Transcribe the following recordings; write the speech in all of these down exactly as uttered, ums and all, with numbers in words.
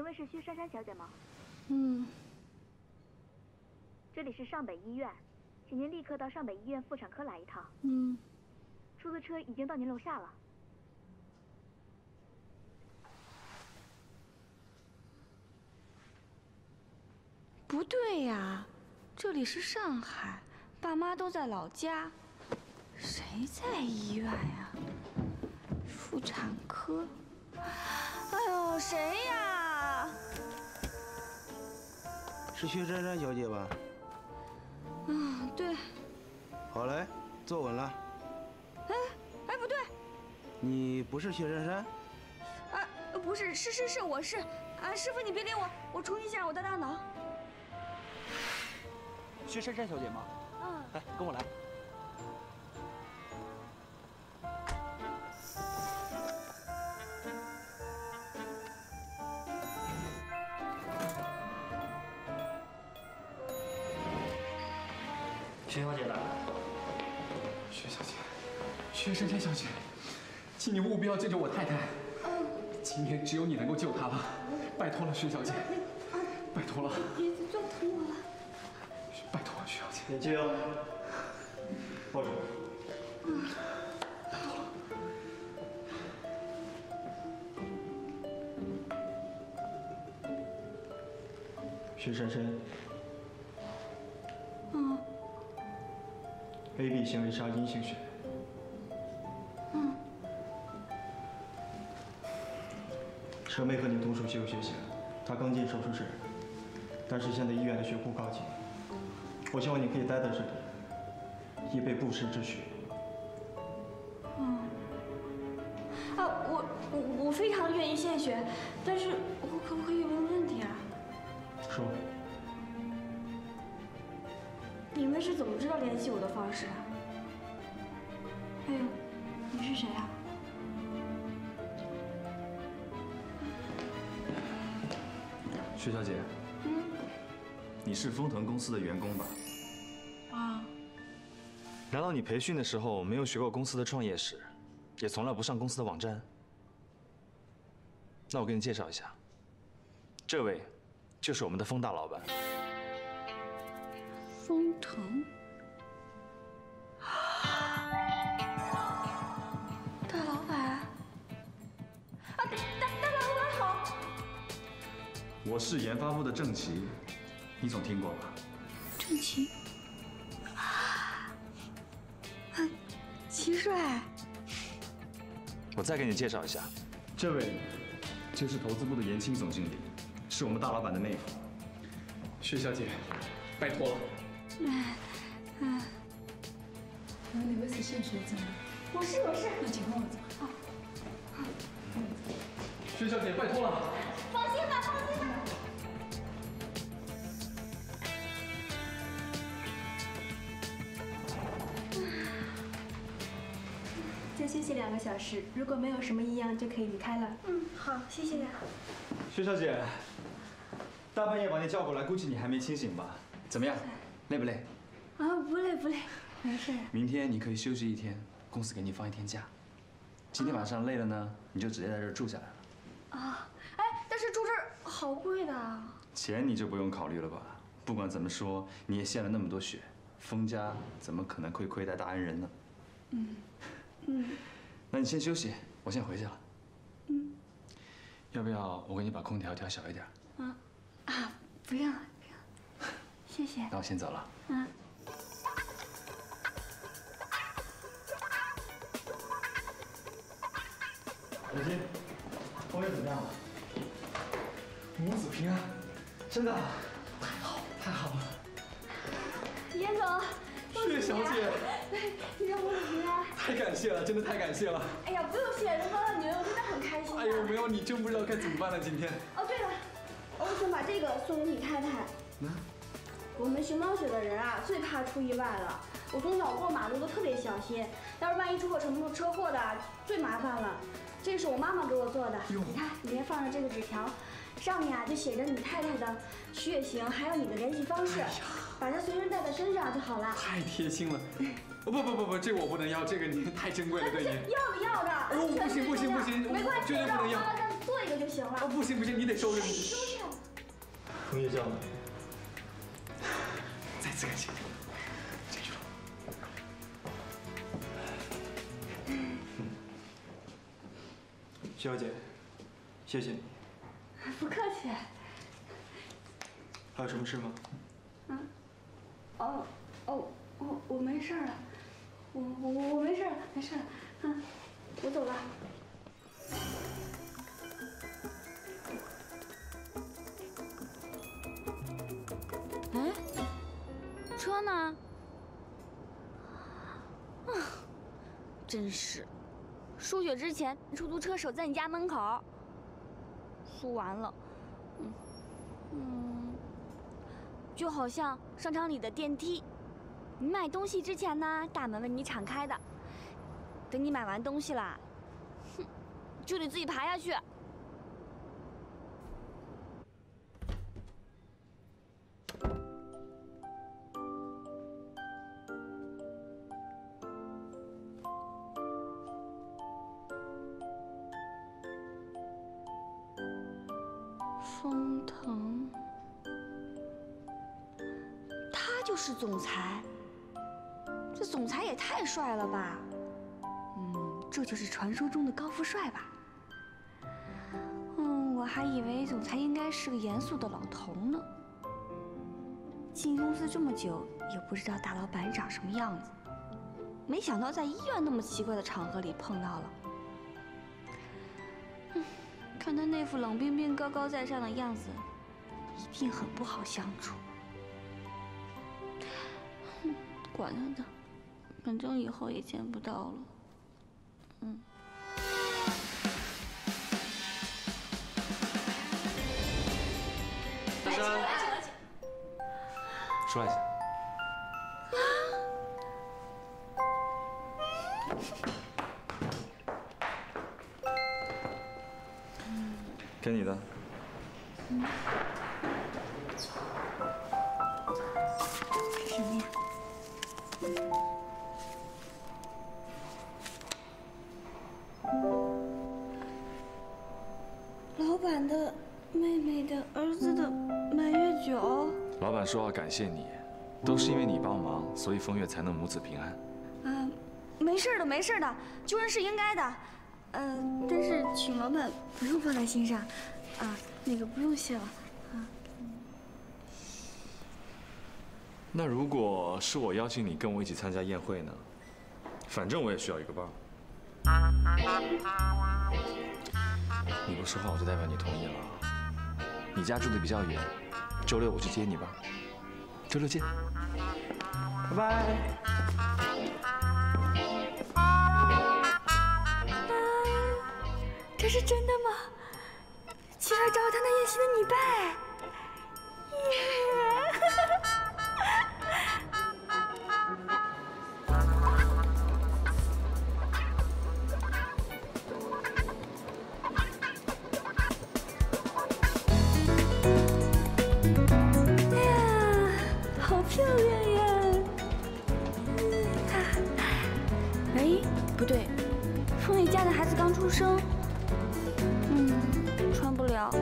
位是薛珊珊小姐吗？ 嗯。 这里是上北医院，请您立刻到上北医院妇产科来一趟。 嗯。 出租车已经到您楼下了。 不对呀，这里是上海，爸妈都在老家，谁在医院呀？妇产科。哎呦，谁呀？ 是薛珊珊小姐吧？ 嗯，对。 好嘞，坐稳了。 哎，哎，不对。 你不是薛珊珊？ 啊，不是，是是是，我是。啊，师傅你别理我，我重新下我的大脑。 薛珊珊小姐吗？ 嗯。 来，跟我来。薛小姐来了。 薛小姐，薛珊珊小姐，请你务必要救救我太太。嗯。今天只有你能够救她了，拜托了，薛小姐，拜托了。 别再折腾我了。 拜托了，薛小姐。 眼睛，抱着我。 嗯。 拜托了。 薛珊珊。 嗯。 A B 纤维杀阴性血。 嗯。 蛇妹和你同属血有血型，她刚进手术室，但是现在医院的血库告急，我希望你可以待在这里，以备不时之需。 嗯。啊，我我我非常愿意献血，但是我可不可以问问题啊？ 说。 你们是怎么知道联系我的方式啊？还有，你是谁啊？ 薛小姐， 嗯， 你是丰腾公司的员工吧？ 啊。 难道你培训的时候没有学过公司的创业史，也从来不上公司的网站？那我给你介绍一下，这位就是我们的丰大老板。 丰腾。大老板。啊，大大老板好。 我是研发部的郑奇，你总听过吧？ 郑奇。啊，齐帅。 我再给你介绍一下，这位就是投资部的严青总经理，是我们大老板的妹夫。 薛小姐，拜托了。 哎，嗯。 然后哪位是献血者？ 我是我是。 那请跟我走。好。 薛小姐，拜托了。 放心吧，放心吧。 再休息两个小时，如果没有什么异样，就可以离开了。 嗯，好，谢谢。 薛小姐，大半夜把你叫过来，估计你还没清醒吧？怎么样，累不累？ 啊，不累不累，没事。 明天你可以休息一天，公司给你放一天假。今天晚上累了呢，你就直接在这儿住下来了。 啊，哎，但是住这儿好贵的。 钱你就不用考虑了吧？不管怎么说，你也献了那么多血，封家怎么可能会亏待大恩人呢？ 嗯嗯。 那你先休息，我先回去了。 嗯。 要不要我给你把空调调小一点？ 啊啊，不用不用，谢谢。 那我先走了。 嗯。 刘金，后面怎么样了？ 母子平安， 真的？ 太好太好了。 严总， 薛小姐， 你让母子平安。 太感谢了，真的太感谢了。 哎呀，不用谢，能帮到你们，我真的很开心。 哎呦，没有你真不知道该怎么办了。今天。 哦，对了，我想把这个送给你太太。 那？ 我们寻猫血的人啊，最怕出意外了。我从小过马路都特别小心，要是万一出个什么车祸的，最麻烦了。这是我妈妈给我做的，你看里面放着这个纸条，上面啊就写着你太太的血型，还有你的联系方式，把它随身带在身上就好了。 太贴心了。不不不不不，这个我不能要，这个你太珍贵了，对你。 要的要的。 哦，不行不行不行， 没关系， 绝对不能要。 做一个就行了。 啊，不行不行，你得收拾。 你收拾。 枫叶叫了。 再次感谢。进去了。 徐小姐，谢谢你。 不客气。 还有什么事吗？ 啊？哦哦哦，我没事了，我我我没事了，没事了，啊，我走了。 哎，车呢？啊，真是，输血之前出租车守在你家门口。输完了，嗯嗯，就好像商场里的电梯，你买东西之前呢，大门为你敞开的，等你买完东西啦，哼，就得自己爬下去。封腾，他就是总裁。这总裁也太帅了吧！嗯，这就是传说中的高富帅吧？嗯，我还以为总裁应该是个严肃的老头呢。进公司这么久，也不知道大老板长什么样子。没想到在医院那么奇怪的场合里碰到了。嗯。看他那副冷冰冰、高高在上的样子，一定很不好相处。哼，管他的，反正以后也见不到了。嗯。 珊珊，说一下。给你的。 嗯。什么呀？老板的妹妹的儿子的满月酒。 老板说要感谢你，都是因为你帮忙，所以风月才能母子平安。 啊，没事的，没事的，救人是应该的。呃，但是请老板不用放在心上，啊，那个不用谢了，啊。 那如果是我邀请你跟我一起参加宴会呢？反正我也需要一个伴。你不说话，我就代表你同意了。你家住的比较远，周六我去接你吧。周六见。拜拜。 这是真的吗？七儿找他那演戏的女伴，耶！哎呀，好漂亮呀！哎，不对，枫叶家的孩子刚出生。嗯，穿不了。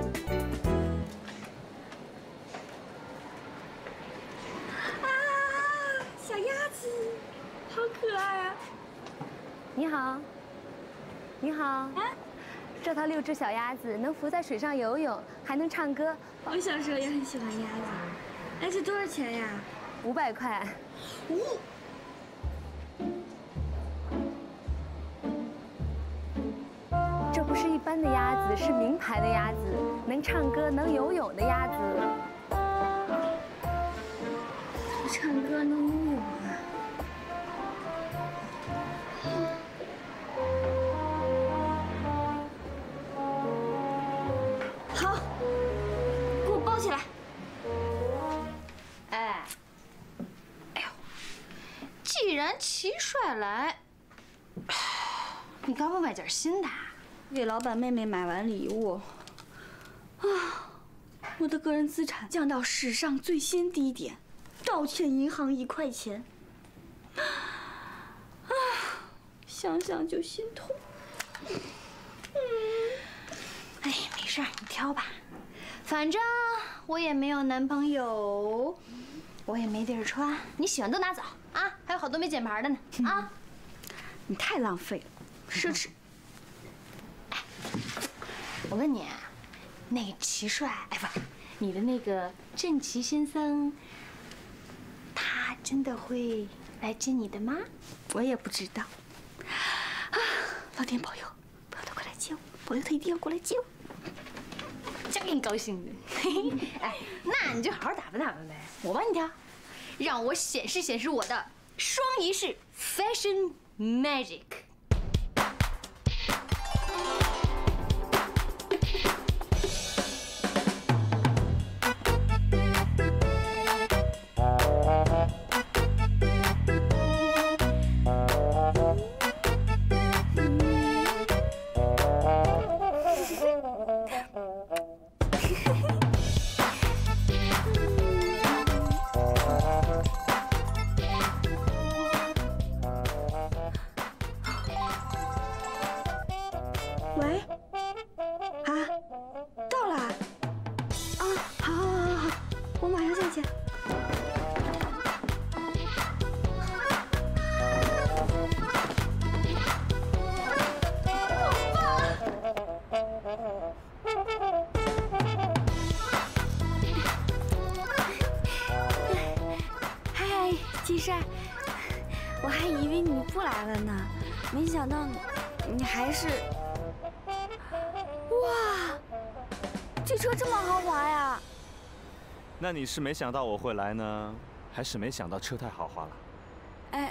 啊，小鸭子，好可爱啊！ 你好，你好。啊，这套六只小鸭子能浮在水上游泳，还能唱歌。 我小时候也很喜欢鸭子。哎，这多少钱呀？ 五百块。 五。 这不是一般的鸭子，是名牌的鸭子，能唱歌、能游泳的鸭子。 唱歌能游泳啊！好，给我包起来。 哎，哎呦，既然齐帅来，你该不买件新的？ 为老板妹妹买完礼物，啊，我的个人资产降到史上最新低点，倒欠银行一块钱。啊，想想就心痛。嗯，哎呀。 事，你挑吧。反正我也没有男朋友，我也没地儿穿，你喜欢都拿走啊！还有好多没剪牌的呢啊！ 你太浪费了，奢侈。 哎，我问你，那个齐帅，哎，不是你的那个郑奇先生，他真的会来接你的吗？ 我也不知道。啊，老天保佑，保佑他快来接我，保佑他一定要过来接我。 真给你高兴的。哎，那你就好好打扮打扮呗，我帮你挑，让我显示显示我的双仪式 fashion magic。 喂，啊，到了，啊，好，好，好，好，我马上下去。 嗨，季帅，我还以为你不来了呢，没想到你你还是。哇，这车这么豪华呀！ 那你是没想到我会来呢，还是没想到车太豪华了？ 哎，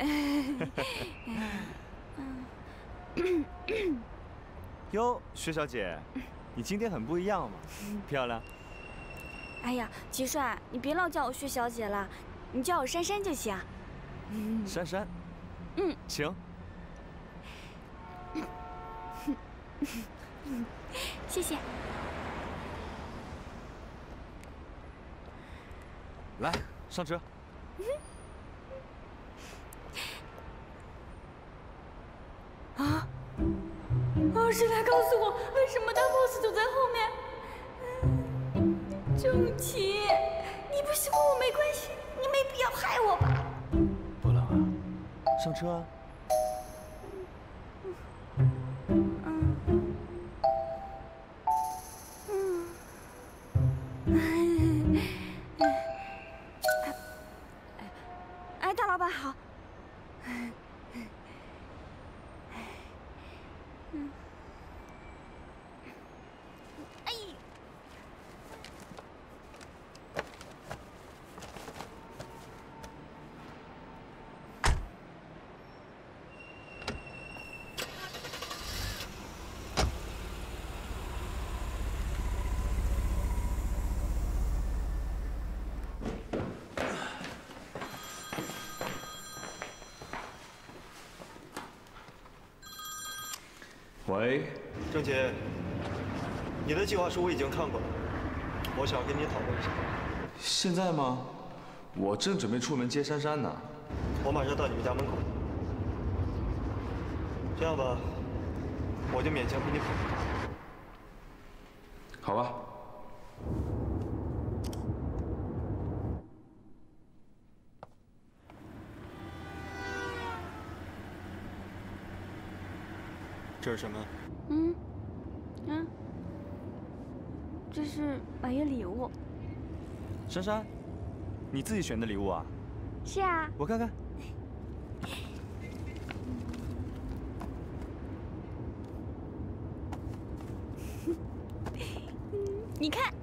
嗯， 哟，薛小姐，你今天很不一样嘛，漂亮。 哎呀，齐帅，你别老叫我薛小姐了，你叫我珊珊就行。 珊珊， 嗯， 行。 谢谢。 来，上车。 啊！哦，谁来告诉我，为什么大 boss 走在后面？郑奇，你不喜欢我没关系，你没必要害我吧？ 不冷啊，上车啊。 哎，大老板好。嗯。哎。 喂， 郑杰，你的计划书我已经看过了，我想跟你讨论一下。 现在吗？我正准备出门接珊珊呢。 我马上到你们家门口。这样吧，我就勉强陪你跑。 好吧。 这是什么？ 嗯，嗯，这是满月礼物。 珊珊，你自己选的礼物啊？ 是啊。 我看看。 你看。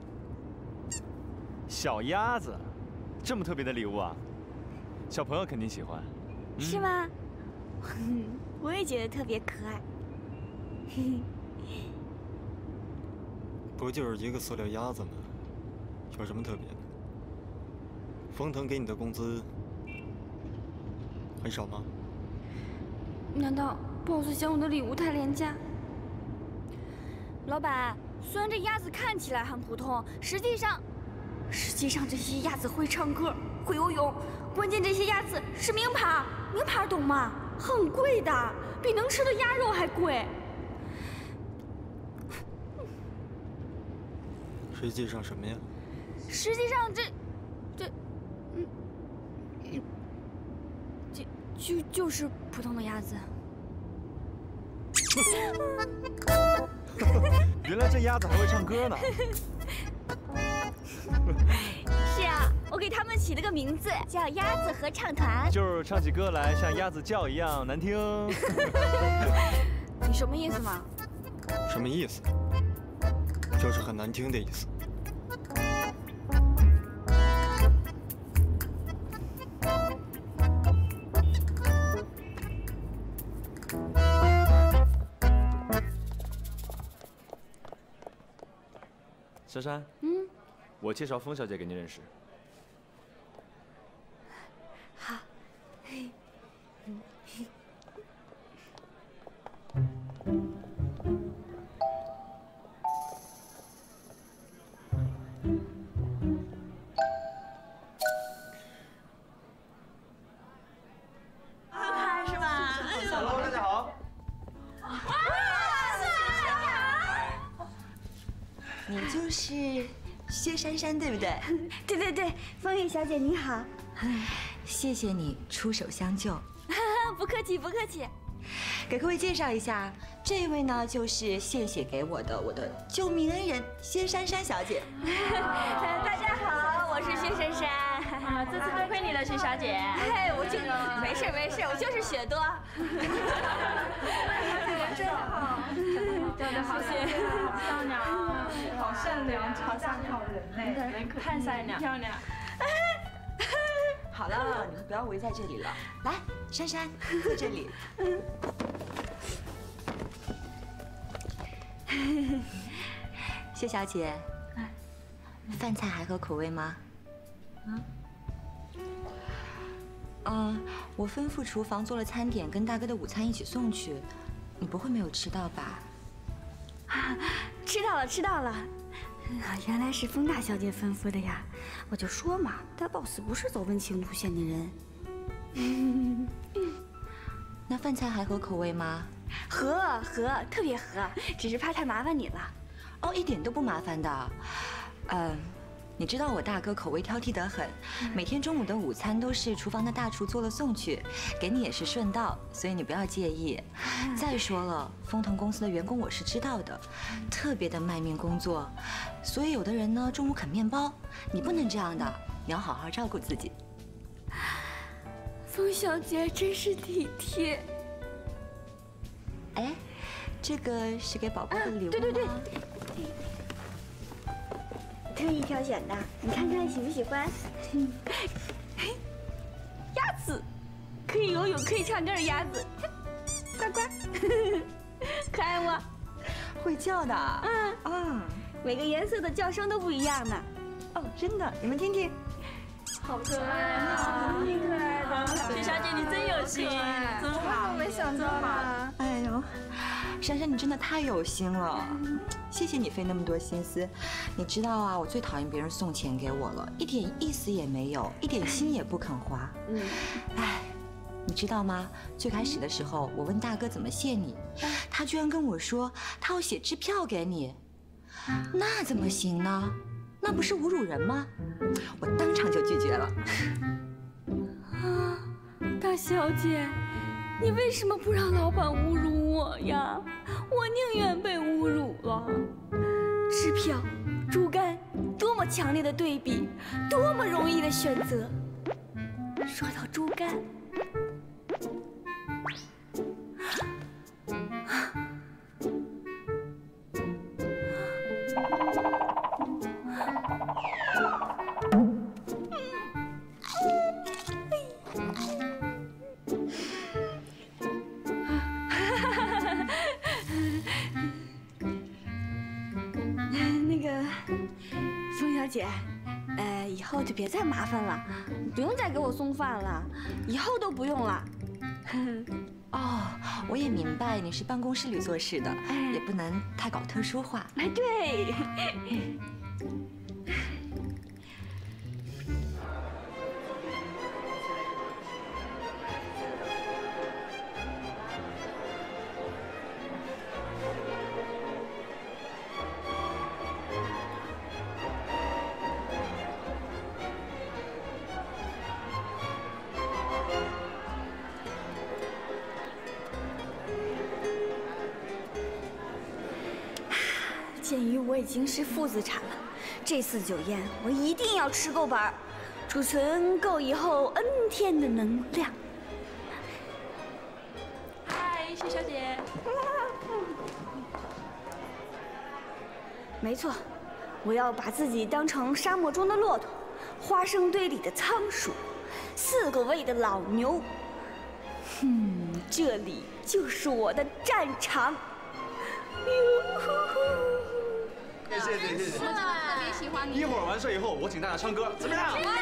小鸭子，这么特别的礼物啊，小朋友肯定喜欢。 嗯、是吗？我也觉得特别可爱。 不就是一个塑料鸭子吗？有什么特别的？封腾给你的工资很少吗？ 难道 boss 嫌我的礼物太廉价？老板，虽然这鸭子看起来很普通，实际上，实际上这些鸭子会唱歌，会游泳，关键这些鸭子是名牌，名牌懂吗？很贵的，比能吃的鸭肉还贵。 实际上什么呀？ 实际上这，这，嗯，就就就是普通的鸭子。 原来这鸭子还会唱歌呢。 是啊，我给他们起了个名字，叫鸭子合唱团。 就是唱起歌来像鸭子叫一样难听。 你什么意思嘛？ 什么意思？就是很难听的意思。 珊珊， 嗯， 我介绍风小姐给你认识。 好。嗯。 是吧 ？Hello， 大家好。 你就是薛珊珊，对不对？ 对对对，风月小姐你好。 谢谢你出手相救。 不客气，不客气。 给各位介绍一下，这位呢就是献血给我的我的救命恩人薛珊珊小姐。 大家好，我是薛珊珊。 啊，这次多亏你了，薛小姐。 哎，我就没事没事，我就是血多。 真好，真的好血，好漂亮啊，好善良，好像好人类，太善良漂亮。 好了，你们不要围在这里了。来，珊珊，坐这里。薛小姐，饭菜还合口味吗？嗯。嗯，我吩咐厨房做了餐点，跟大哥的午餐一起送去。你不会没有吃到吧？ 啊，吃到了，吃到了。啊，原来是风大小姐吩咐的呀！我就说嘛，大 boss 不是走温情路线的人。 嗯，那饭菜还合口味吗？ 合合，特别合，只是怕太麻烦你了。 哦，一点都不麻烦的。嗯，你知道我大哥口味挑剔得很，每天中午的午餐都是厨房的大厨做了送去，给你也是顺道，所以你不要介意。再说了，风腾公司的员工我是知道的，特别的卖命工作，所以有的人呢中午啃面包，你不能这样的，你要好好照顾自己。 风小姐真是体贴。 哎，这个是给宝宝的礼物吗？ 对对对。特意挑选的，你看看喜不喜欢？ 鸭子，可以游泳、可以唱歌的鸭子，呱呱，可爱吗？ 会叫的。 嗯啊， 每个颜色的叫声都不一样呢。 哦，真的，你们听听。 好可爱啊！挺可爱的，薛小姐你真有心，真好， 没想到啊！ 哎呦，珊珊你真的太有心了，谢谢你费那么多心思。你知道啊，我最讨厌别人送钱给我了，一点意思也没有，一点心也不肯花。嗯，哎，你知道吗？最开始的时候，我问大哥怎么谢你，他居然跟我说他要写支票给你，那怎么行呢？那不是侮辱人吗？我当场就拒绝了。 啊，大小姐，你为什么不让老板侮辱我呀？我宁愿被侮辱了。支票、猪肝，多么强烈的对比，多么容易的选择。说到猪肝，那个风小姐，呃，以后就别再麻烦了，不用再给我送饭了，以后都不用了。 哦，我也明白你是办公室里做事的，也不能太搞特殊化。 哎，对。 已经是负资产了，这次酒宴我一定要吃够本，储存够以后 N 天的能量。 嗨，薛小姐。 没错，我要把自己当成沙漠中的骆驼，花生堆里的仓鼠，四个胃的老牛。嗯，这里就是我的战场。 谢谢谢谢谢谢。 我真的特别喜欢你。 一会儿完事以后，我请大家唱歌，怎么样？ 这边，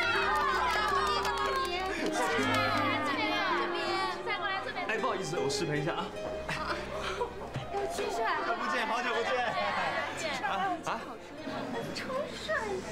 这边，再过来这边。 哎，不好意思，我失陪一下啊。 要去是吧？ 好久不见，好久不见。啊啊！ 超帅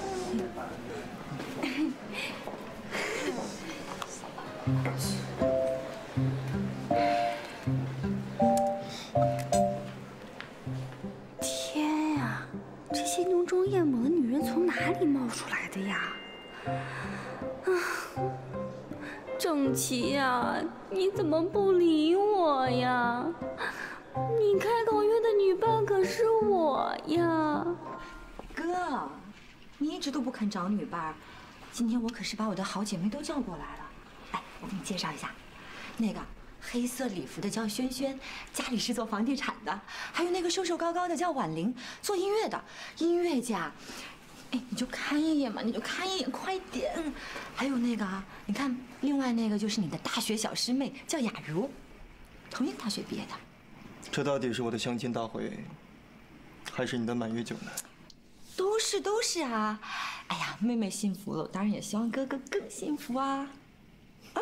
的。天呀，这些浓妆艳抹的女人从哪里冒出来的呀？啊，郑琪呀，你怎么不理我呀？你开口约的女伴可是我呀。 哥，你一直都不肯找女伴，今天我可是把我的好姐妹都叫过来了。来，我给你介绍一下，那个黑色礼服的叫萱萱，家里是做房地产的；还有那个瘦瘦高高的叫婉玲，做音乐的，音乐家。哎，你就看一眼嘛，你就看一眼，快点。还有那个，你看，另外那个就是你的大学小师妹，叫雅茹，同一个大学毕业的。 这到底是我的相亲大会，还是你的满月酒呢？ 都是都是啊！哎呀，妹妹幸福了，我当然也希望哥哥更幸福啊！啊！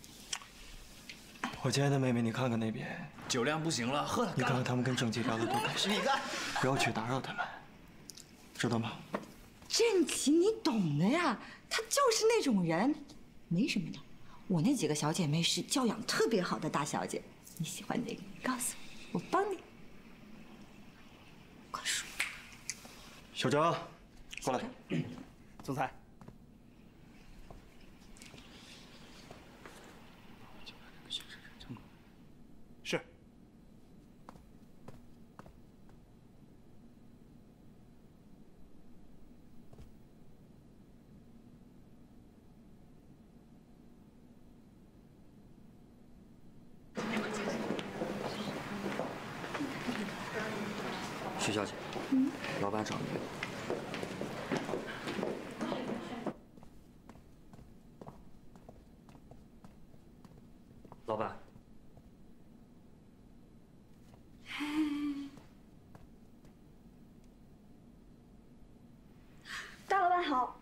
我亲爱的妹妹，你看看那边， 酒量不行了，喝了。 你看看他们跟郑琪聊得多开心。 你干！ 不要去打扰他们，知道吗？ 郑琪，你懂的呀，她就是那种人，没什么的。我那几个小姐妹是教养特别好的大小姐，你喜欢哪个？你告诉我，我帮你。快说。 小张，过来。 总裁。是。 徐小姐， 嗯， 老板找你。老板， 大老板好。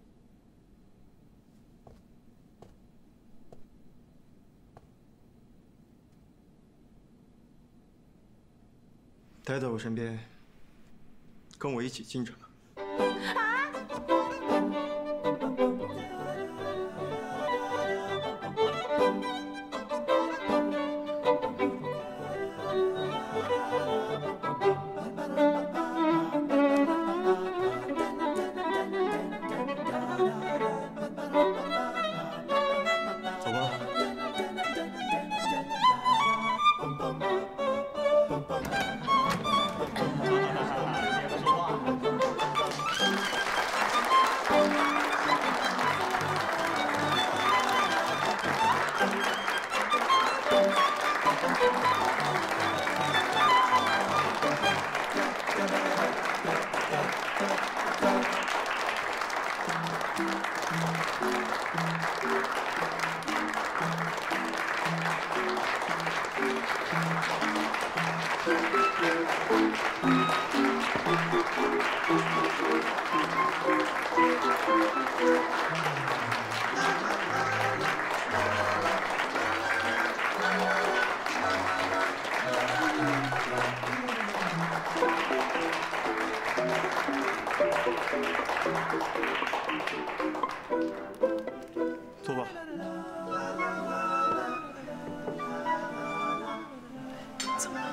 待在我身边，跟我一起进城。 啊！ 走吧。坐吧。 怎么了？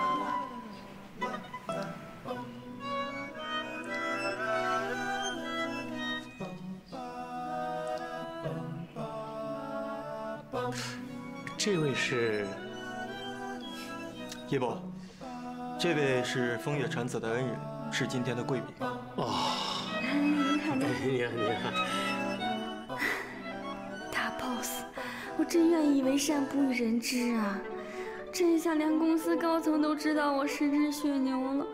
这位是叶伯，这位是风月产子的恩人， 是今天的贵宾。 哦， 您看这， 你好，你好。 大 boss， 我真愿以为善不欲人知啊！这下连公司高层都知道我是只血牛了。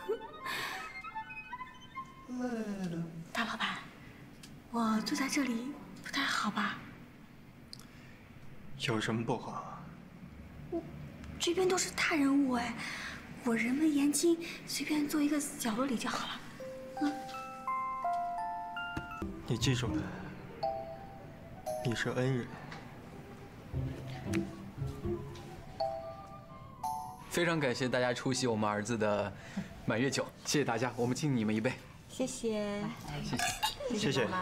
大老板，我坐在这里不太好吧？ 有什么不好？ 这边都是大人物哎，我人微言轻，随便坐一个角落里就好了。嗯， 你记住了，你是恩人。 非常感谢大家出席我们儿子的满月酒，谢谢大家，我们敬你们一杯。 谢谢， 谢谢， 谢谢。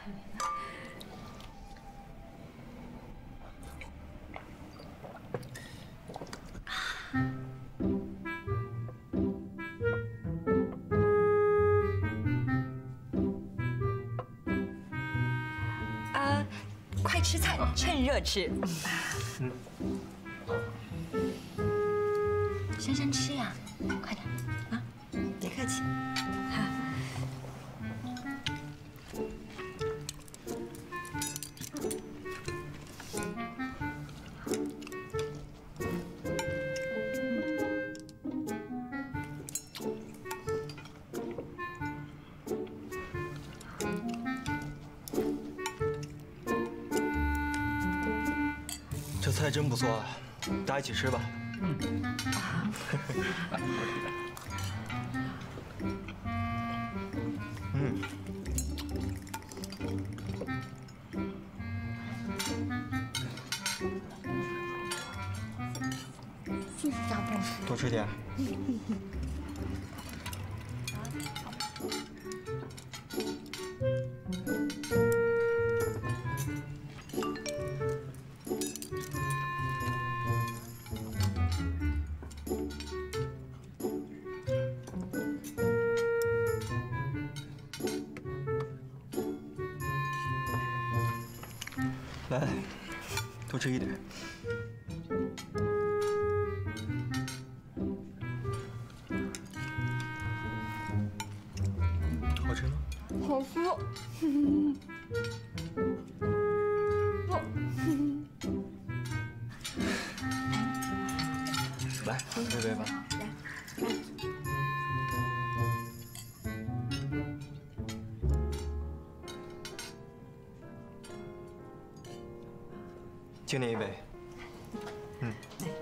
啊，快吃菜，趁热吃。 嗯。 珊珊吃呀，快点啊！别客气。好。 这菜真不错啊，大家一起吃吧。嗯。嗯。 谢谢大 boss。 多吃点。来，多吃一点。好吃吗？ 好吃。 来，喝这杯吧。敬你一杯。嗯。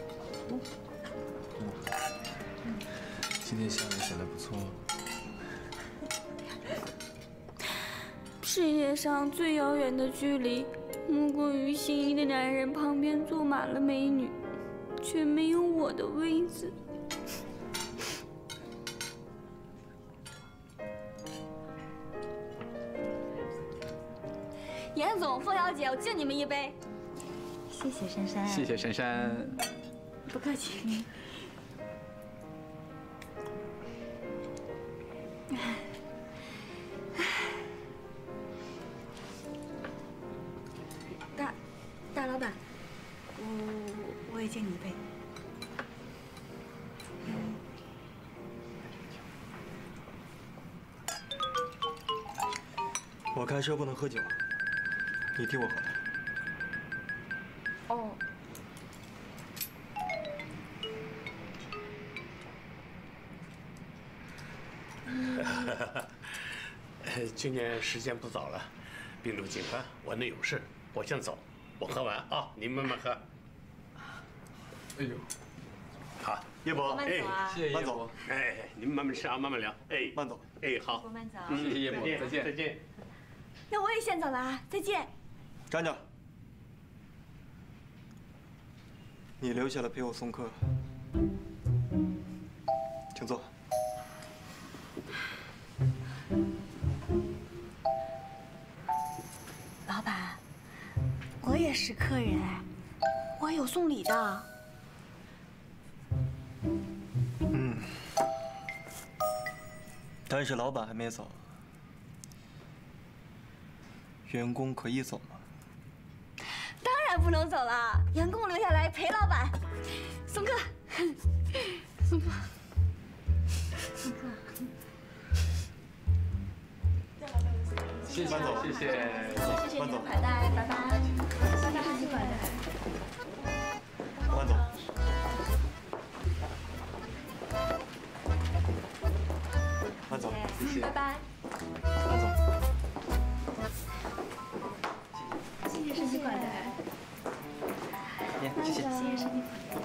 今天下午显得不错。 世界上最遥远的距离，莫过于心仪的男人旁边坐满了美女，却没有我的位子。严总、凤小姐，我敬你们一杯。 谢谢珊珊。 谢谢珊珊。 不客气。大，大老板，我我也敬你一杯。 我开车不能喝酒，你替我喝。 哦。 今年时间不早了，病入紧关，我那有事，我先走，我喝完啊，你慢慢喝。 哎呦， 好， 叶伯， 慢走啊，谢谢叶伯。 哎，你们慢慢吃啊，慢慢聊。哎， 慢走。 哎，好， 慢走。 谢谢叶伯，再见， 再见。 那我也先走了啊，再见。 站着。你留下来陪我送客，请坐。 老板，我也是客人哎，我有送礼的。 嗯，但是老板还没走，员工可以走吗？ 当然不能走了，员工留下来陪老板。送客，送客，送客。 谢谢，谢谢， 谢谢万总， 款待，拜拜。谢谢设计款待。 万总，万总， 谢谢， 拜拜。 万总， 谢谢设计款待。 谢谢， 谢谢设计款待。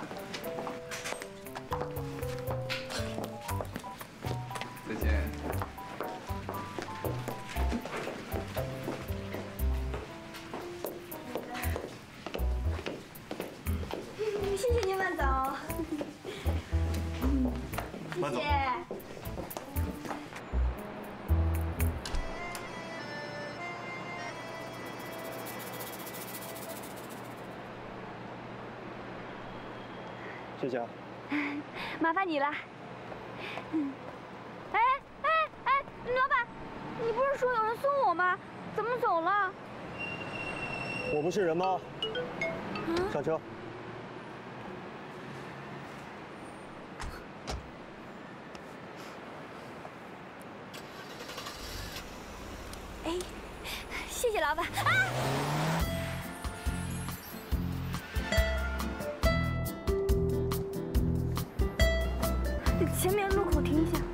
再见。 谢谢您，万总。 万总。谢谢啊。 麻烦你了。嗯。哎哎哎，老板，你不是说有人送我吗？怎么走了？ 我不是人吗？上车。 哎，谢谢老板。啊！前面路口停一下。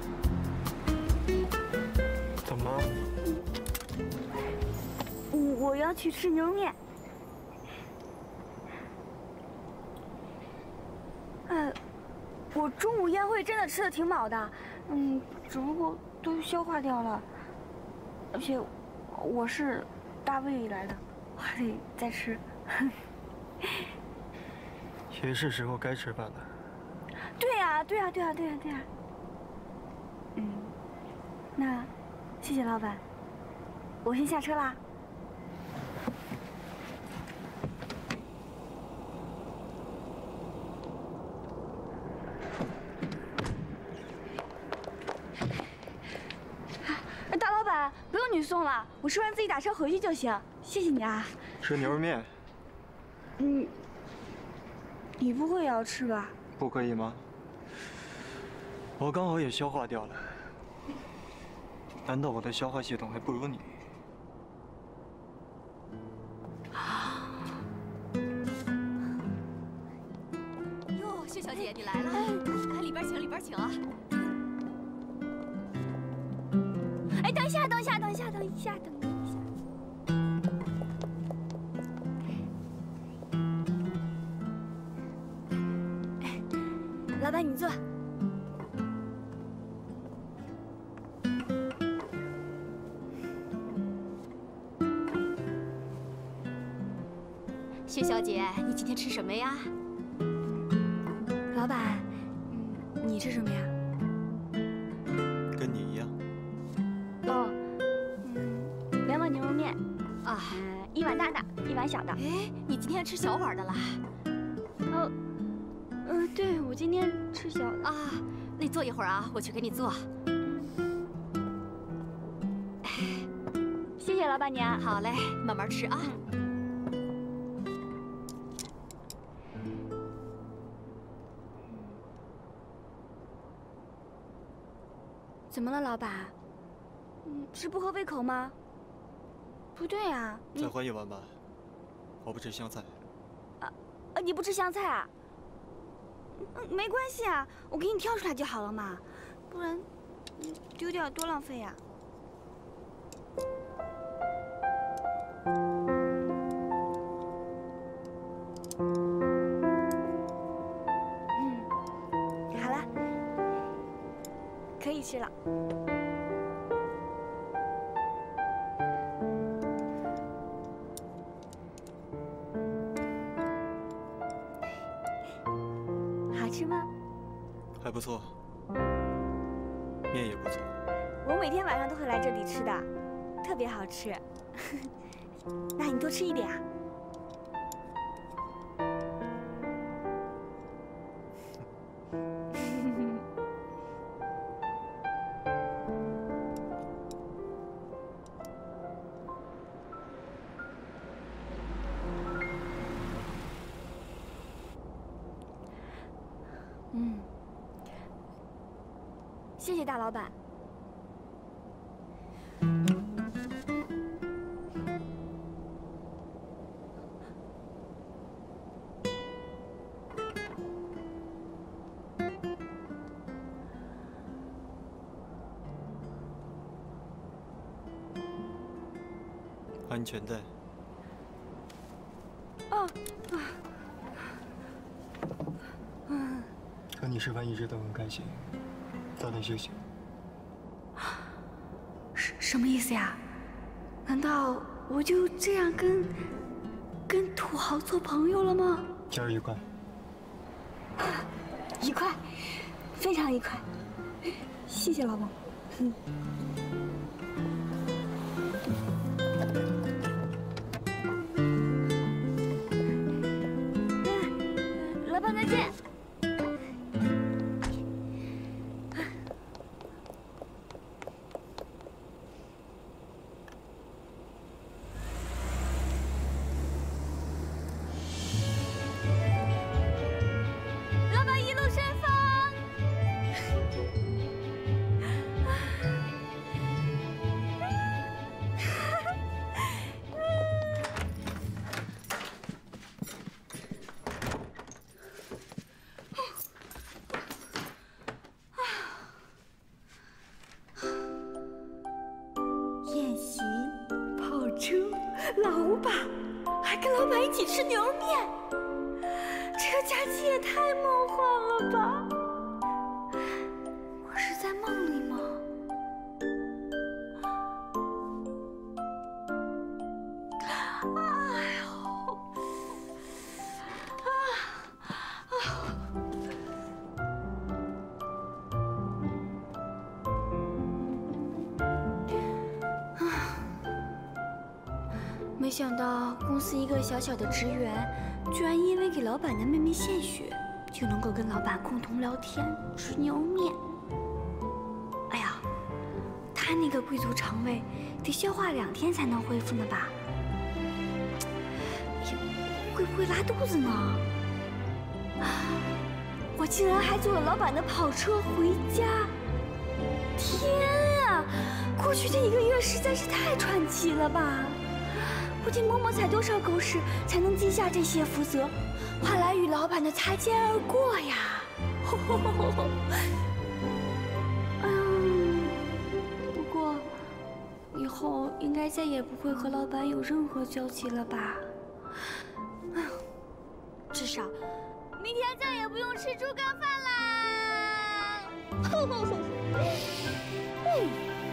怎么了？ 我要去吃牛肉面。呃，我中午宴会真的吃的挺饱的，嗯，只不过都消化掉了，而且我是大胃里来的，我还得再吃。 也是时候该吃饭了。 对呀，对呀，对呀，对呀，对呀。嗯，那谢谢老板，我先下车啦。大老板，不用你送了，我吃完自己打车回去就行。谢谢你啊。 吃牛肉面。 嗯，你不会也要吃吧？ 不可以吗？我刚好也消化掉了。难道我的消化系统还不如你？ 哟，薛小姐，你来了，哎，里边请，里边请啊。 哎，等一下，等一下，等一下，等一下，等一下。老板，你坐。 薛小姐，你今天吃什么呀？ 老板，嗯，你吃什么呀？ 跟你一样。 哦，嗯，两碗牛肉面， 啊， 一碗大的，一碗小的。 哎，你今天吃小碗的啦？ 哦，嗯，对，我今天吃小的。 啊，那你坐一会儿啊，我去给你做。 谢谢老板娘。 好嘞，慢慢吃啊。 怎么了，老板？嗯，是不合胃口吗？不对啊， 再换一碗吧，我不吃香菜。 啊，啊，你不吃香菜啊？嗯，没关系啊，我给你挑出来就好了嘛，不然丢掉多浪费呀。嗯，好了，可以吃了。好吃吗？ 还不错，面也不错。 我每天晚上都会来这里吃的，特别好吃。那你多吃一点啊。嗯，谢谢大老板。 安全带。 哦，嗯。 和你吃饭一直都很开心，早点休息。 什什么意思呀？难道我就这样跟跟土豪做朋友了吗？ 今儿愉快。 愉快，非常愉快。谢谢老公。嗯。老板再见。老板一路顺风。宴席、炮车、老板，还跟老板一起吃牛肉面，这个假期也太梦幻了吧！我是在梦里吗？哎呦，啊啊！没想到公司一个小小的职员，居然因为给老板的妹妹献血，就能够跟老板共同聊天、吃牛肉面。哎呀，他那个贵族肠胃得消化两天才能恢复呢吧？哎呦，会不会拉肚子呢？我竟然还坐了老板的跑车回家！天啊，过去这一个月实在是太传奇了吧！不知嬷嬷踩多少狗屎才能记下这些福泽，换来与老板的擦肩而过呀！嗯，不过以后应该再也不会和老板有任何交集了吧？至少明天再也不用吃猪肝饭啦！嗯。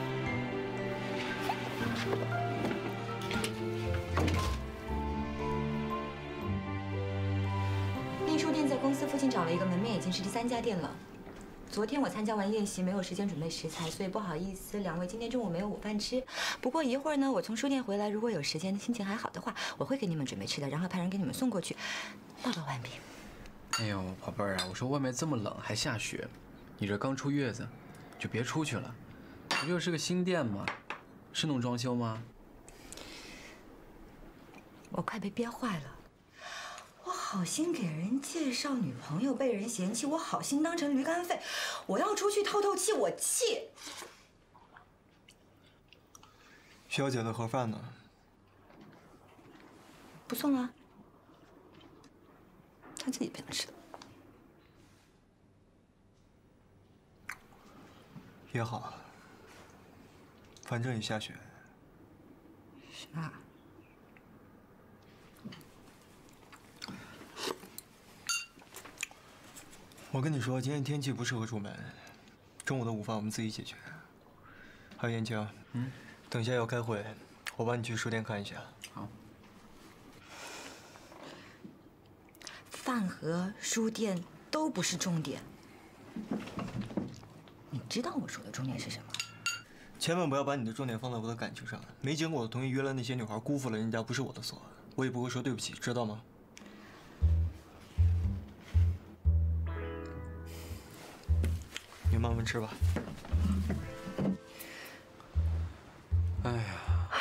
订书店在公司附近找了一个门面，已经是第三家店了。昨天我参加完宴席，没有时间准备食材，所以不好意思，两位今天中午没有午饭吃。不过一会儿呢，我从书店回来，如果有时间，心情还好的话，我会给你们准备吃的，然后派人给你们送过去。报告完毕。 哎呦，宝贝儿啊，我说外面这么冷，还下雪，你这刚出月子，就别出去了。不就是个新店吗？是弄装修吗？ 我快被憋坏了。我好心给人介绍女朋友，被人嫌弃，我好心当成驴肝肺，我要出去透透气，我气。 小姐的盒饭呢？ 不送了，她自己不想吃的。 也好，反正也下雪。 是啊。 我跟你说，今天天气不适合出门，中午的午饭我们自己解决。还有燕青，嗯，等一下要开会，我帮你去书店看一下。 好。 饭盒、书店都不是重点，你知道我说的重点是什么？ 千万不要把你的重点放在我的感情上。没经过我同意约了那些女孩，辜负了人家，不是我的错，我也不会说对不起，知道吗？你慢慢吃吧。 哎呀，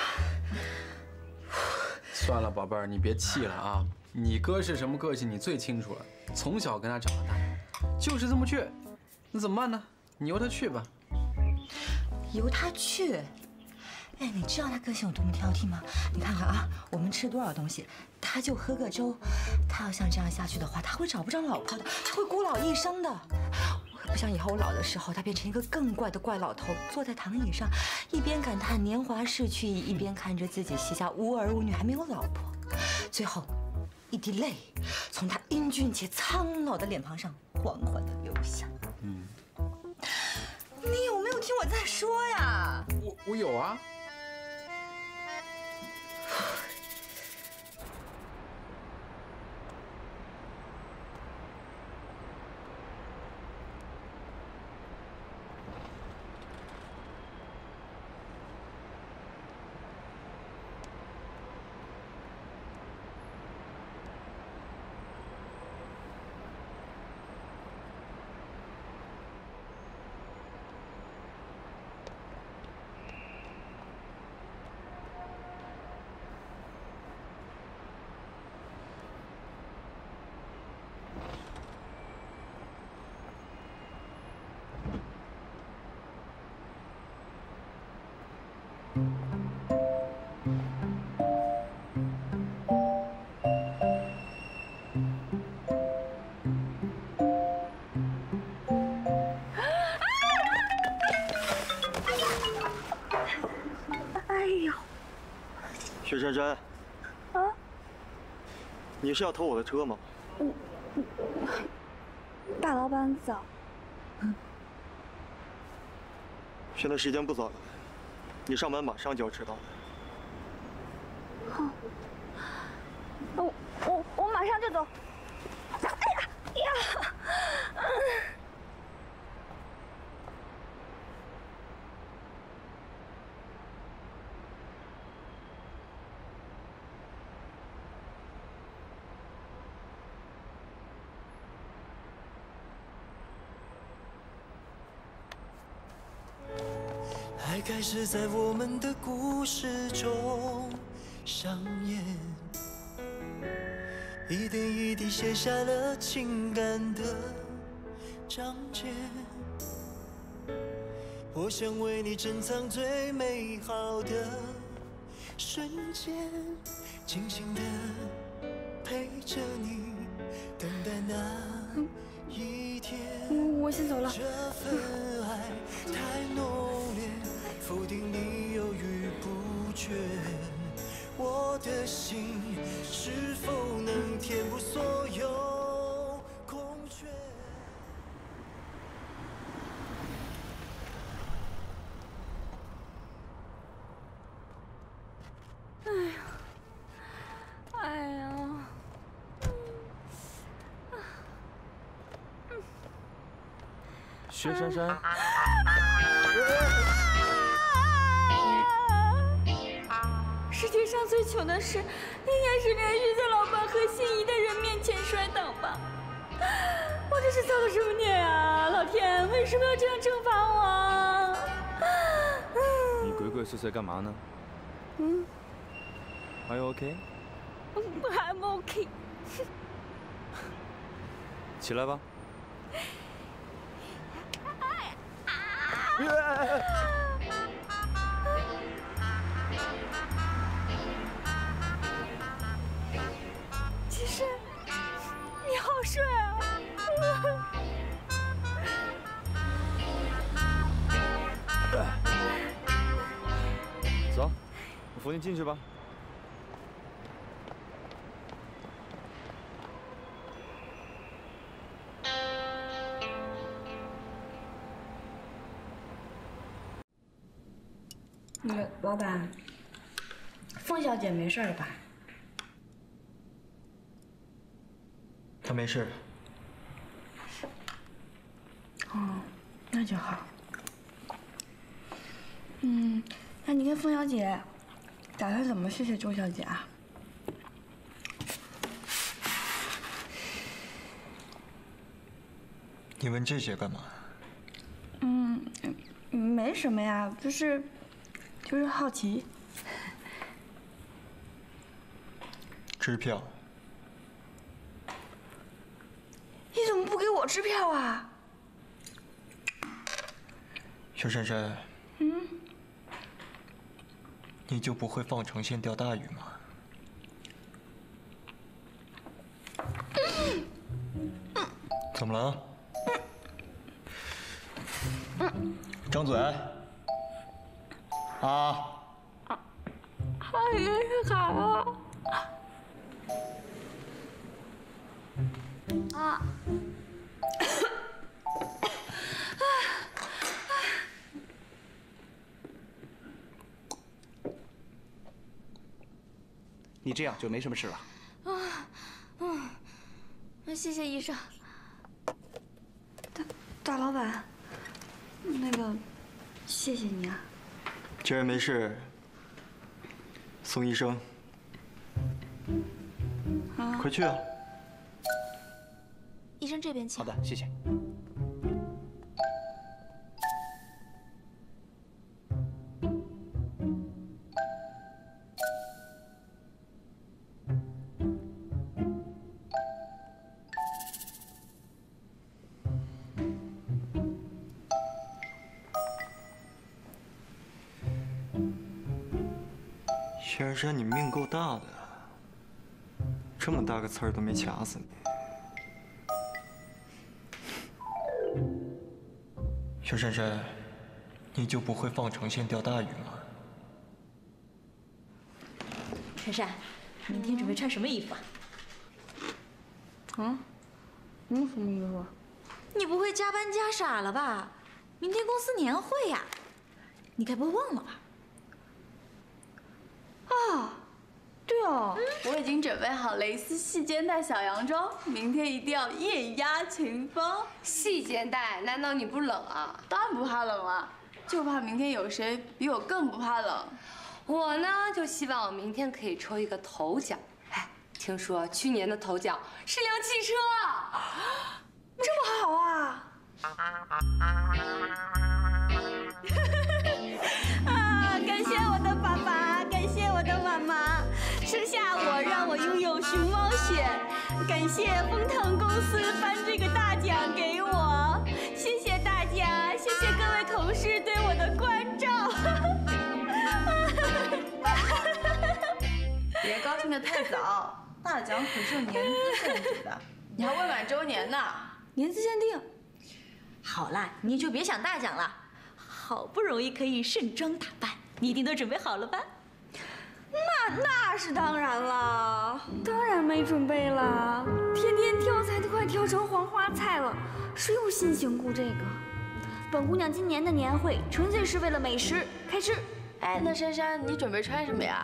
算了，宝贝儿，你别气了啊！你哥是什么个性，你最清楚了。从小跟他长到大，就是这么倔，那怎么办呢？你由他去吧。 由他去？哎，你知道他个性有多么挑剔吗？你看看啊，我们吃多少东西，他就喝个粥。他要像这样下去的话，他会找不着老婆的，他会孤老一生的。 不想以后我老的时候，他变成一个更怪的怪老头，坐在躺椅上，一边感叹年华逝去，一边看着自己膝下无儿无女，还没有老婆。最后，一滴泪从他英俊且苍老的脸庞上缓缓地流下。嗯，你有没有听我在说呀？ 我我有啊。 薛珊珊， 啊， 你是要偷我的车吗？ 我，大老板早。 现在时间不早了，你上班马上就要迟到了。 好，我我我马上就走。哎呀呀！嗯爱开始在我们的故事中上演，一点一滴写下了情感的章节。我想为你珍藏最美好的瞬间，静静的陪着你，等待那一天。 我先走了。 这份爱太浓烈。 否定你犹豫不决，我的心是否能填补所有空缺？ 哎呀，哎呀， 薛珊珊。 世界上最糗的事，应该是连续在老板和心仪的人面前摔倒吧。我这是造了什么孽啊！老天，为什么要这样惩罚我？ 你鬼鬼祟祟干嘛呢？ 嗯 ，Are you OK？ I'm OK。 起来吧。 其实，你好帅啊！ 走，我扶你进去吧。 那个老板，凤小姐没事吧？ 他没事。 哦，那就好。嗯，那你跟凤小姐打算怎么谢谢周小姐啊？ 你问这些干嘛？ 嗯，没什么呀，就是就是好奇。 支票。 你怎么不给我支票啊？ 薛珊珊， 嗯， 你就不会放长线钓大鱼吗？怎么了？ 张嘴。啊。 他已经是卡了。啊。 你这样就没什么事了。 啊，嗯，那谢谢医生。大大老板，那个，谢谢你啊。 既然没事，宋医生， 啊， 快去啊！ 医生这边请。 好的，谢谢。 薛仁山，你命够大的，这么大个刺儿都没卡死你。薛珊珊，你就不会放长线钓大鱼吗？ 珊珊，明天准备穿什么衣服啊？ 啊？嗯，什么衣服？ 你不会加班加傻了吧？明天公司年会呀，你该不会忘了吧？ 啊，对哦，我已经准备好蕾丝细肩带小洋装，明天一定要艳压群芳。 细肩带，难道你不冷啊？ 当然不怕冷了，就怕明天有谁比我更不怕冷。 我呢，就希望我明天可以抽一个头奖。哎，听说去年的头奖是辆汽车， 这么好啊！ 啊！感谢我的爸爸，感谢我的妈妈，生下我让我拥有熊猫血。感谢风腾公司颁这个大奖给我，谢谢大家，谢谢各位同事对我的关照。别高兴得太早，大奖可是有年资限制的，你还未满周年呢。 年资限定。 好啦，你就别想大奖了，好不容易可以盛装打扮，你一定都准备好了吧？ 那那是当然了，当然没准备了。天天挑菜都快挑成黄花菜了，谁有心情顾这个？本姑娘今年的年会纯粹是为了美食，开吃。 哎，那珊珊，你准备穿什么呀？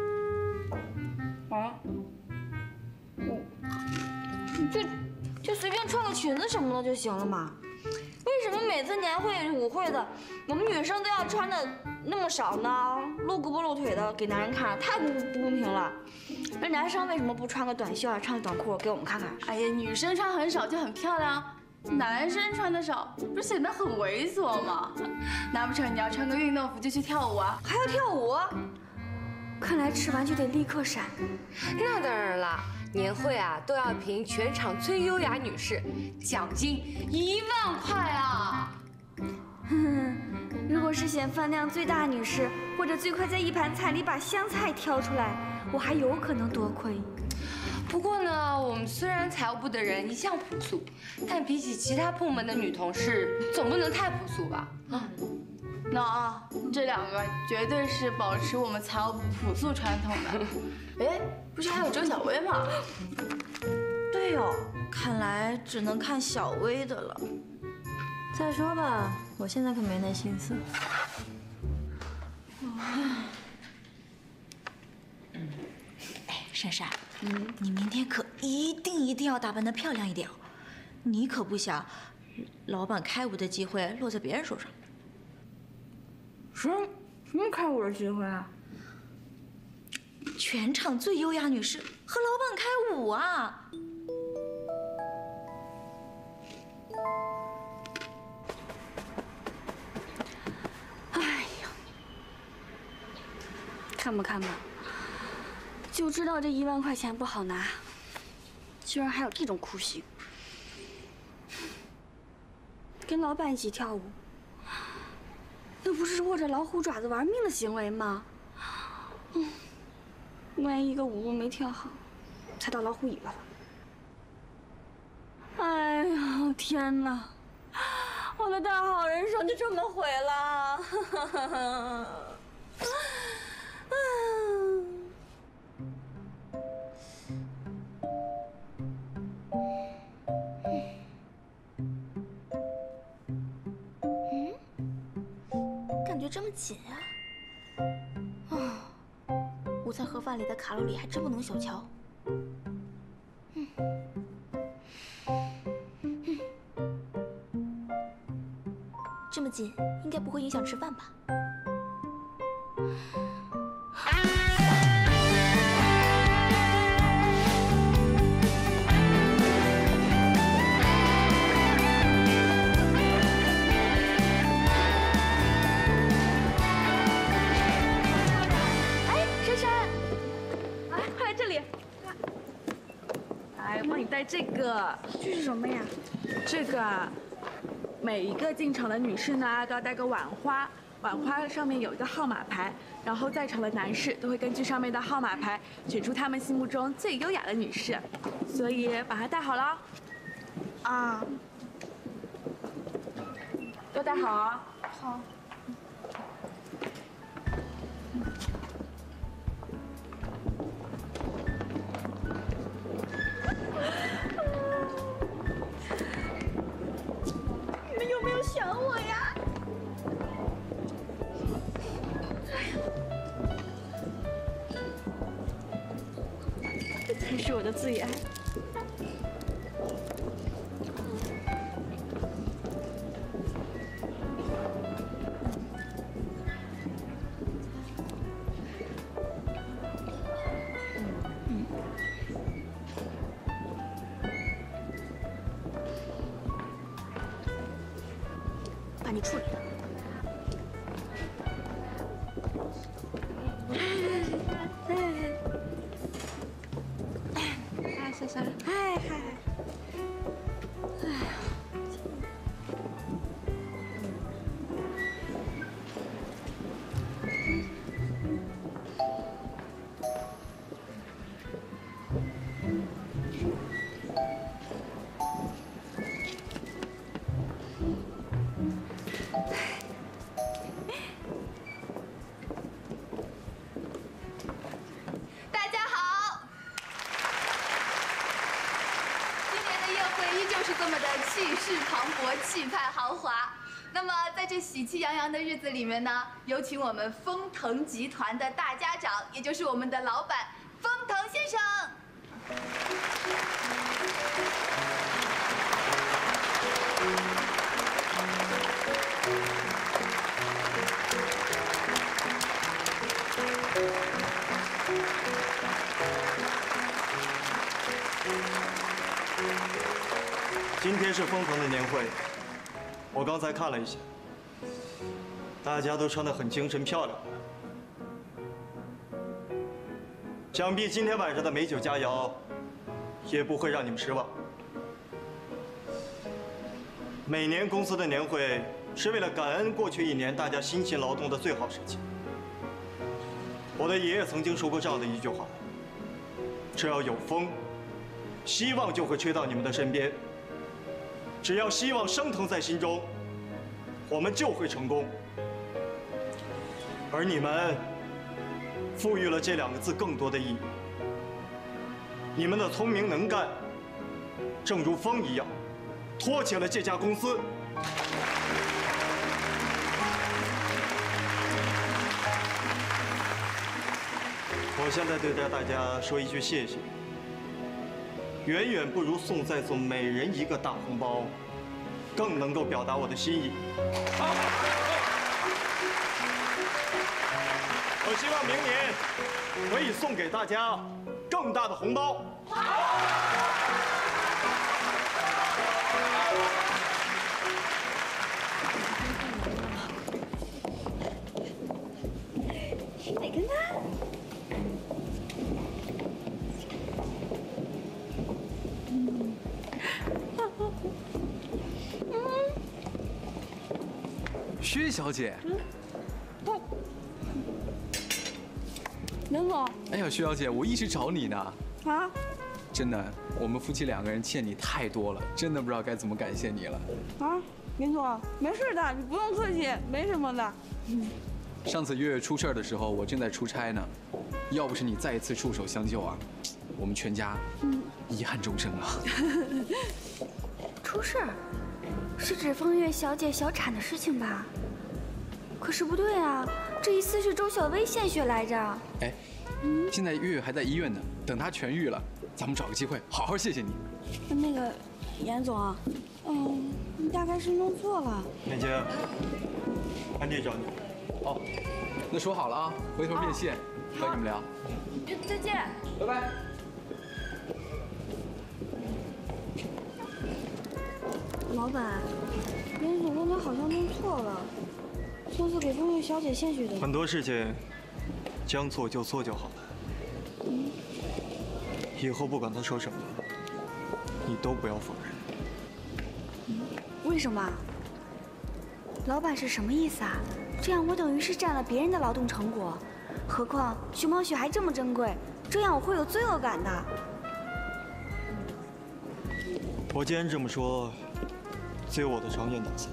啊？我就就随便穿个裙子什么的就行了嘛。为什么每次年会舞会的，我们女生都要穿的那么少呢？露胳膊露腿的给男人看，太不不公平了。那男生为什么不穿个短袖啊，穿个短裤给我们看看？ 哎呀，女生穿很少就很漂亮，男生穿的少不是显得很猥琐吗？难不成你要穿个运动服就去跳舞啊？ 还要跳舞？看来吃完就得立刻闪。 那当然了。年会啊，都要评全场最优雅女士，奖金一万块啊！ 哼哼，如果是选饭量最大女士，或者最快在一盘菜里把香菜挑出来，我还有可能多亏。 不过呢，我们虽然财务部的人一向朴素，但比起其他部门的女同事，总不能太朴素吧？啊， 那啊，这两个绝对是保持我们财务部朴素传统的。哎，不是还有周小薇吗？ 对哦，看来只能看小薇的了。再说吧，我现在可没那心思。 哎，珊珊，嗯，你明天可一定一定要打扮得漂亮一点哦，你可不想老板开舞的机会落在别人手上。 什么什么开舞的机会啊？ 全场最优雅女士和老板开舞啊！ 哎呀，看吧看吧，就知道这一万块钱不好拿，居然还有这种酷刑。跟老板一起跳舞，那不是握着老虎爪子玩命的行为吗？嗯。万一一个舞步没跳好，踩到老虎尾巴了。哎呀，天哪！ 我的大好人生就这么毁了。 嗯，感觉这么紧啊！啊，午餐盒饭里的卡路里还真不能小瞧。嗯。 这么紧，应该不会影响吃饭吧？ 哎，珊珊，来，快来这里。 来，我帮你带这个。 这是什么呀？ 这个啊。 每一个进场的女士呢，都要带个碗花，碗花上面有一个号码牌，然后在场的男士都会根据上面的号码牌选出他们心目中最优雅的女士，所以把它带好了。啊，都带好啊。 好。有没有想我呀？这才是我的最爱。嗯。 把你处理了。 哎，珊珊， 嗨嗨。哎呀。 气势磅礴，气派豪华。那么，在这喜气洋洋的日子里面呢，有请我们丰腾集团的大家长，也就是我们的老板丰腾先生。 今天是丰腾的年会，我刚才看了一下，大家都穿得很精神漂亮，想必今天晚上的美酒佳肴也不会让你们失望。每年公司的年会是为了感恩过去一年大家辛勤劳动的最好时机。我的爷爷曾经说过这样的一句话：只要有风，希望就会吹到你们的身边。 只要希望升腾在心中，我们就会成功。而你们赋予了这两个字更多的意义。你们的聪明能干，正如风一样，托起了这家公司。我现在对待大家说一句谢谢。 远远不如送再送每人一个大红包，更能够表达我的心意。我希望明年可以送给大家更大的红包。 哪个呢？ 薛小姐， 哦，能总。 哎呀，薛小姐，我一直找你呢。 啊？ 真的，我们夫妻两个人欠你太多了，真的不知道该怎么感谢你了。 啊？ 严总，没事的，你不用客气，没什么的。 上次月月出事儿的时候，我正在出差呢，要不是你再一次出手相救啊，我们全家遗憾终生啊。 出事儿，是指风月小姐小产的事情吧？可是不对啊，这疑似是周小薇献血来着。 哎，现在月月还在医院呢，等她痊愈了，咱们找个机会好好谢谢你。 那个，严总，嗯，你大概是弄错了。 美姐，安迪找你。 哦，那说好了啊，回头面线和你们聊。 再见， 拜拜。 老板，严总刚才好像弄错了，上次给风月小姐献血的。 很多事情，将错就错就好了。 嗯。 以后不管他说什么，你都不要否认。 为什么？老板是什么意思啊？这样我等于是占了别人的劳动成果，何况熊猫血还这么珍贵，这样我会有罪恶感的。 我既然这么说，自有我的长远打算。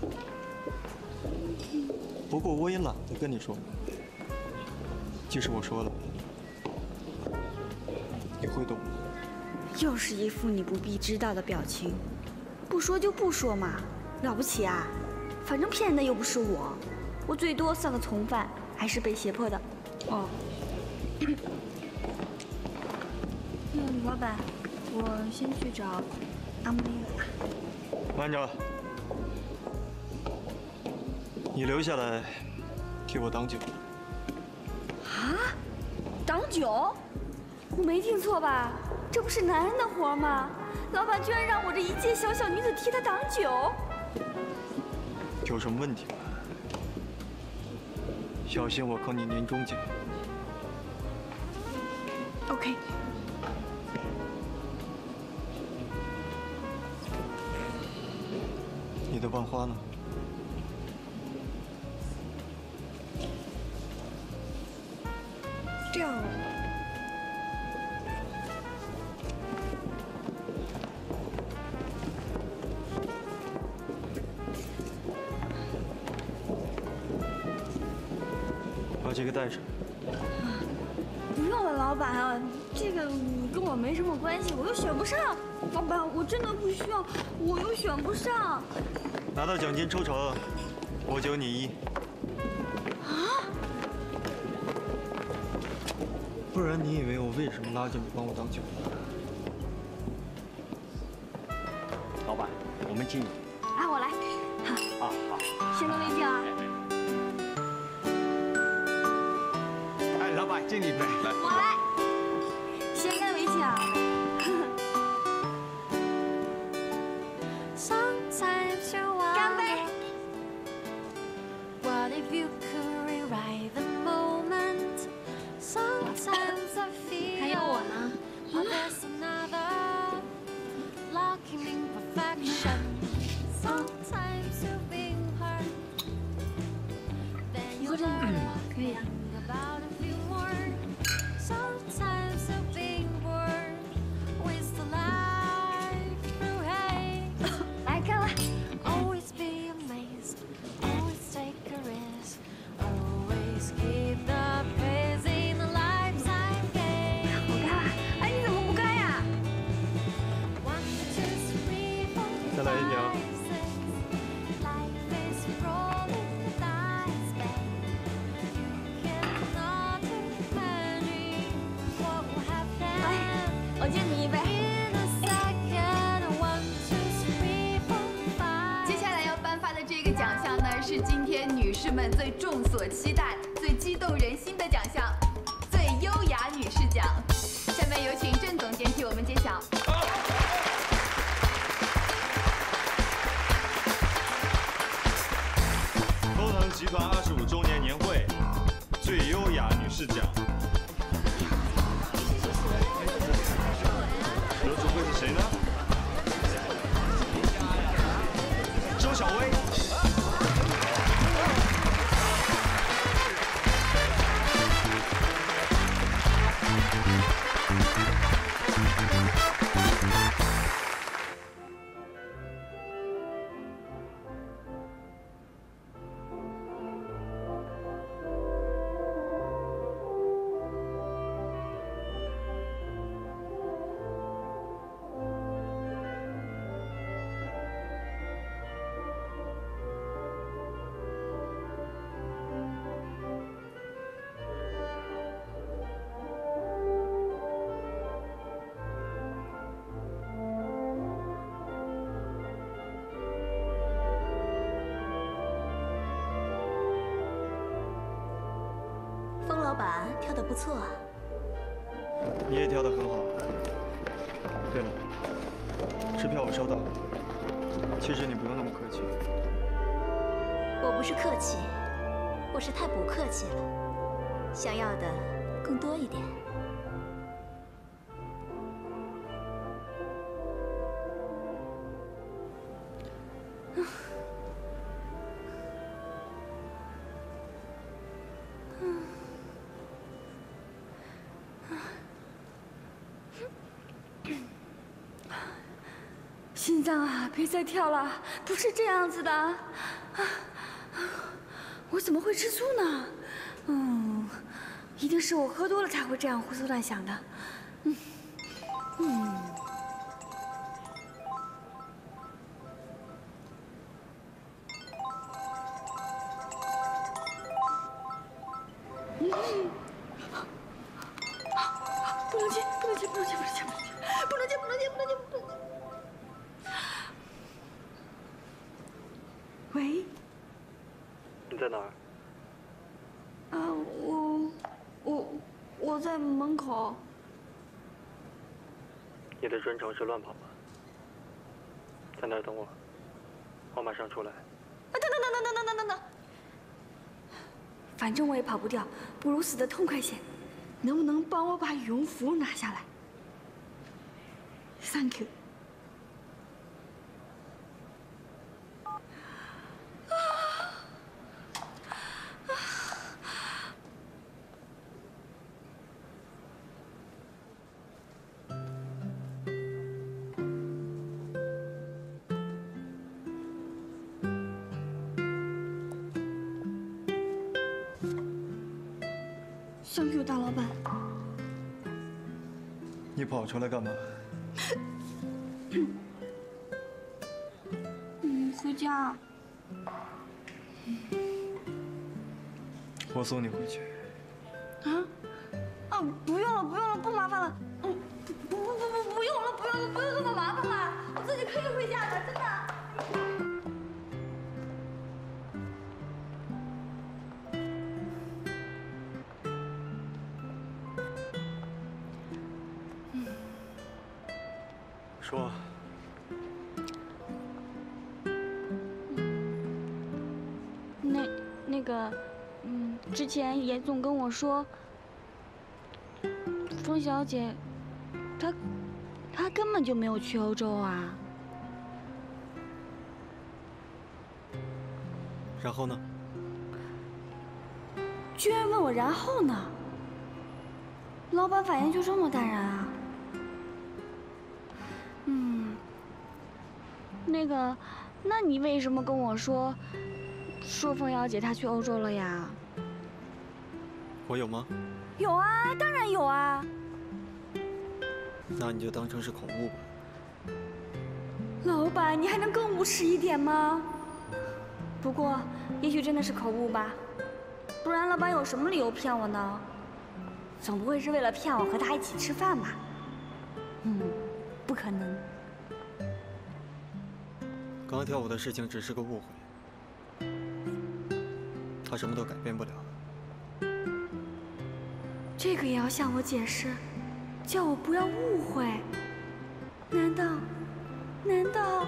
不过我也懒得跟你说，即使我说了，你会懂吗？ 又是一副你不必知道的表情，不说就不说嘛，了不起啊？反正骗人的又不是我，我最多算个从犯，还是被胁迫的。哦。嗯，老板，我先去找阿梅了。 慢着，你留下来替我挡酒。 啊？挡酒？我没听错吧？这不是男人的活吗？老板居然让我这一介小小女子替他挡酒， 有什么问题吗？小心我扣你年终奖。 OK。 你的万花呢？ 掉了。 把这个带上。 不用了，老板啊，这个跟我没什么关系，我又选不上。老板，我真的不需要，我又选不上。 拿到奖金抽成，我九你一。 啊？ 不然你以为我为什么拉着你帮我挡酒？ 老板，我们敬你。 啊，我来。 好。啊好。 先干为敬啊。 哎，老板敬你一杯，来。 我来。先干为敬啊。干杯！还有我呢。你喝这个吗？可以啊。来，干了。 再来一瓶。 来，我敬你一杯。 接下来要颁发的这个奖项呢，是今天女士们最众所期待、最激动人心的奖项——最优雅女士奖。下面有请郑总监替我们揭晓。 丰腾集团二十五周年年会最优雅女士奖，得主会是谁呢？周小薇。 跳得不错啊。 你也跳得很好。对了，支票我收到了。其实你不用那么客气。 我不是客气，我是太不客气了，想要的更多一点。 心脏啊，别再跳了，不是这样子的。啊，我怎么会吃醋呢？嗯，一定是我喝多了才会这样胡思乱想的。嗯，嗯。嗯。不能接，不能接，不能接，不能接，不能接，不能接，不能接，不能接，不能接。 喂， 你在哪儿？ 啊，我我我在门口。 你的专长是乱跑吗？在那儿等我，我马上出来。 啊，等等等等等等等等等，反正我也跑不掉，不如死得痛快些。能不能帮我把羽绒服拿下来 ？Thank you。 Thank you， 大老板。 你跑出来干嘛？ 嗯，回家。 我送你回去。 啊？啊，不用了，不用了，不麻烦了。嗯，不不不不，不用了，不用了，不用这么麻烦了，我自己可以回家的，真的。 说。 那那个，嗯，之前严总跟我说，风小姐，她她根本就没有去欧洲啊。 然后呢？ 居然问我然后呢？老板反应就这么淡然啊？ 嗯，那个，那你为什么跟我说，说凤瑶姐她去欧洲了呀？ 我有吗？ 有啊，当然有啊。 那你就当成是口误吧。 老板，你还能更无耻一点吗？不过，也许真的是口误吧，不然老板有什么理由骗我呢？总不会是为了骗我和他一起吃饭吧？嗯。 不可能。 刚跳舞的事情只是个误会，他什么都改变不了。 这个也要向我解释，叫我不要误会？难道？难道？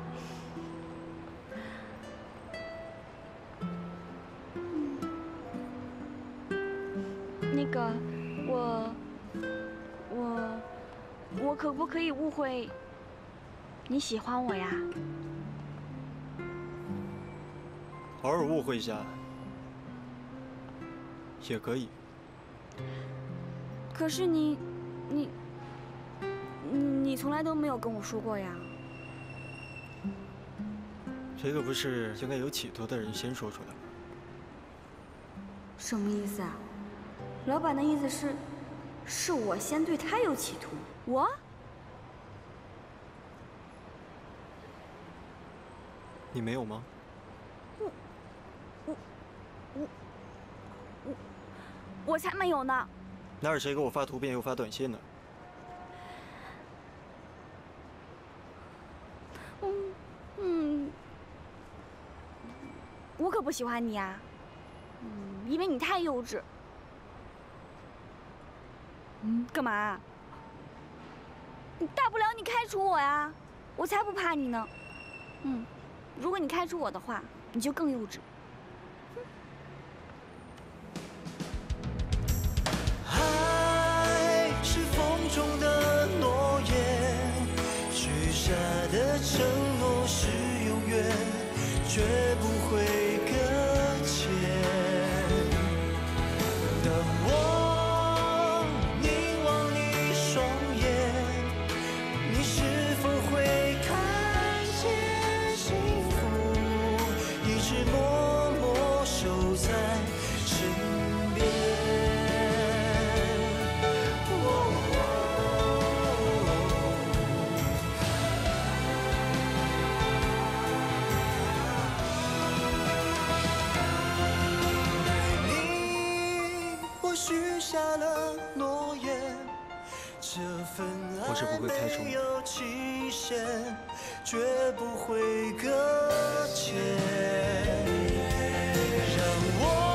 嗯，那个，我，我。 我可不可以误会你喜欢我呀？ 偶尔误会一下也可以。 可是你，你，你你从来都没有跟我说过呀。 这个不是应该有企图的人先说出来吗？ 什么意思啊？老板的意思是，是我先对他有企图。 我， 你没有吗？ 我，我，我，我，我才没有呢！ 那是谁给我发图片又发短信呢？ 嗯嗯，我可不喜欢你啊！嗯，因为你太幼稚。 嗯，干嘛？你大不了你开除我呀，我才不怕你呢。嗯，如果你开除我的话，你就更幼稚。 爱是风中的诺言，许下的承诺是永远，绝不会搁浅。当我凝望你双眼，你是否会看见幸福一直默默守在身边？许下了诺言，这份爱没有期限，绝不会搁浅。让我